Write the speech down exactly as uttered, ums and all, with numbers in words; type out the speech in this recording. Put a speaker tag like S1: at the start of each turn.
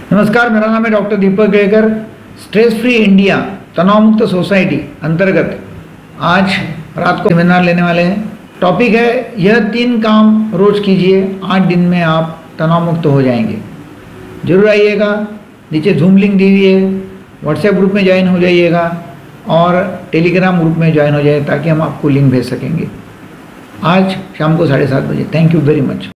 S1: नमस्कार, मेरा नाम है doctor Deepak Gekar. Stress free India तनाव मुक्त सोसाइटी अंतर्गत आज रात को सेमिनार लेने वाले हैं। टॉपिक है यह तीन काम रोज कीजिए, आठ दिन में आप तनाव मुक्त हो जाएंगे। जरूर आइएगा, नीचे जूम लिंक दी हुई है, व्हाट्सएप ग्रुप में ज्वाइन हो जाइएगा और टेलीग्राम ग्रुप में ज्वाइन हो जाए ताकि हम आपको लिंक भेज सकेंगे। आज शाम को साढ़े सात बजे। Thank you very much.